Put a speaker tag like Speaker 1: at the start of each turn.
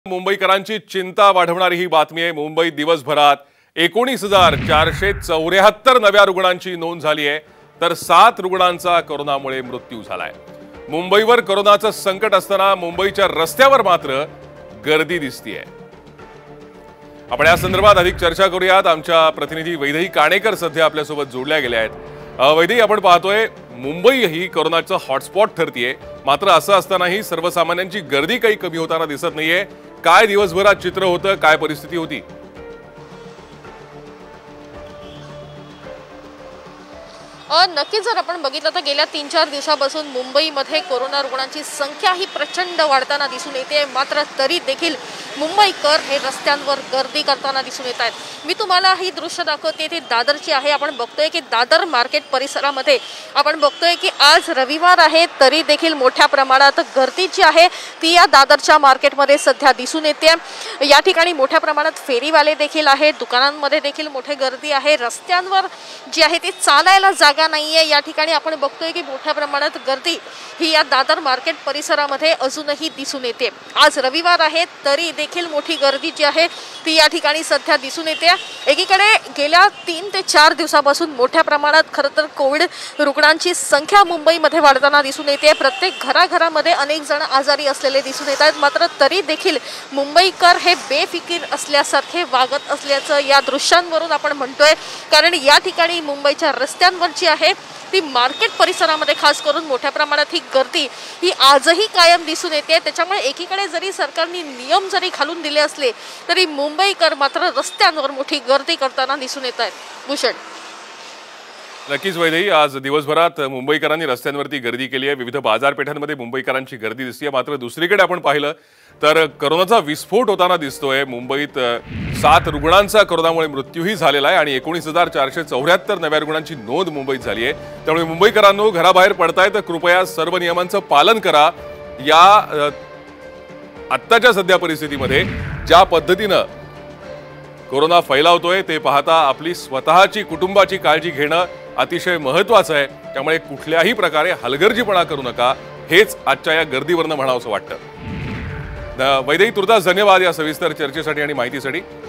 Speaker 1: मुंबईकरांची चिंता वाढवणारी ही बातमी आहे। मुंबईत दिवसभरात 19,474 नव्या रुग्णांची नोंद झाली आहे, तर 7 रुग्णांचा कोरोनामुळे मृत्यू झालाय। मुंबईवर कोरोनाचं संकट असताना मुंबईच्या रस्त्यावर मात्र गर्दी दिसतेय। आपण या संदर्भात अधिक चर्चा करूयात। आमच्या प्रतिनिधी वैदेही काणेकर सध्या आपल्यासोबत जोडल्या गेल्या आहेत। वैदेही, आपण पाहतोय मुंबई ही कोरोनाचं हॉटस्पॉट ठरतीये, मात्र असं असतानाही सर्वसामान्यांची गर्दी काही कमी होताना दिसत नाहीये। काय दिवसभरात चित्र होतं, काय परिस्थिती होती?
Speaker 2: नक्कीच जर आपण बघितलं तर गेल्या 3-4 दिवसापासून मुंबईमध्ये कोरोना रुग्णांची संख्या ही प्रचंड वाढताना दिसून येते, मात्र तरी देखील मुंबईकर हे रस्त्यांवर गर्दी करताना दिसून येत आहेत। मी तुम्हाला ही दृश्य दाखवते, ती दादरची आहे। आपण बघतोय की दादर मार्केट परिसरामध्ये आपण बघतोय की आज रविवार आहे, तरी देखील मोठ्या प्रमाणात गर्दी जी आहे ती या दादरच्या मार्केटमध्ये सध्या दिसून येते। या ठिकाणी मोठ्या प्रमाणात फेरीवाले देखील आहेत, दुकानांमध्ये देखील मोठी गर्दी आहे। रस्त्यांवर जी आहे ती चालायला जागा नाहीये। या ठिकाणी आपण बघतोय की मोठ्या प्रमाणात गर्दी ही या दादर मार्केट परिसरामध्ये अजूनही दिसून येते। आज रविवार आहे, तरी देखील मोठी गर्दी जी आहे ती या ठिकाणी सध्या दिसून येते। एकीकडे गेल्या 3 ते 4 दिवसापासून मोठ्या प्रमाणात खरं तर कोविड रुग्णांची संख्या मुंबईमध्ये वाढताना दिसून येते। प्रत्येक घराघरामध्ये अनेक जण आजारी असलेले दिसून येत आहेत, मात्र तरी देखील मुंबईकर हे बेफिकीर असल्यासारखे वागत असल्याचं या दृश्यांवरून आपण म्हणतोय। कारण या ठिकाणी मुंबईच्या रस्त्यांवर जी आहे ती मार्केट परिसरामध्ये खास करून मोठ्या प्रमाणात ही गर्दी ही आजही कायम दिसून येते। त्याच्यामुळे एकीकडे जरी सरकारने नियम जरी घालून दिले असले तरी मुंबईकर मात्र रस्त्यांवर मोठी गर्दी करताना दिसून येत आहेत। भूषण,
Speaker 1: नक्कीच वैदेही, आज दिवसभरात मुंबईकरांनी रस्त्यांवरती गर्दी केली आहे। विविध बाजारपेठांमध्ये मुंबईकरांची गर्दी दिसते। मात्र दुसरीकडे आपण पाहिलं तर कोरोनाचा विस्फोट होताना दिसतोय। मुंबईत 7 रुग्णांचा कोरोनामुळे मृत्यूही झालेला आहे आणि 19,474 नव्या रुग्णांची नोंद मुंबईत झाली आहे। त्यामुळे मुंबईकरांनो, घराबाहेर पडताय तर कृपया सर्व नियमांचं पालन करा। या आत्ताच्या सध्या परिस्थितीमध्ये ज्या पद्धतीनं कोरोना फैलावतोय ते पाहता आपली स्वतःची कुटुंबाची काळजी घेणं अतिशय महत्त्वाचं आहे। त्यामुळे कुठल्याही प्रकारे हलगर्जीपणा करू नका, हेच आजच्या या गर्दीवरनं म्हणावंसं वाटतं। वैदेही, तुर्तास धन्यवाद या सविस्तर चर्चेसाठी आणि माहितीसाठी।